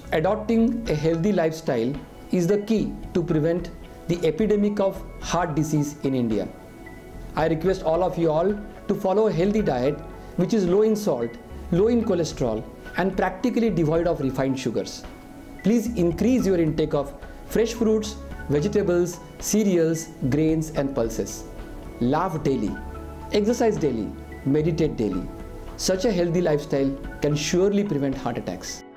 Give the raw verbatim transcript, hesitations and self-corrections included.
Adopting a healthy lifestyle is the key to prevent the epidemic of heart disease in India. I request all of you all to follow a healthy diet which is low in salt, low in cholesterol and practically devoid of refined sugars. Please increase your intake of fresh fruits, vegetables, cereals, grains and pulses. Laugh daily, exercise daily, meditate daily. Such a healthy lifestyle can surely prevent heart attacks.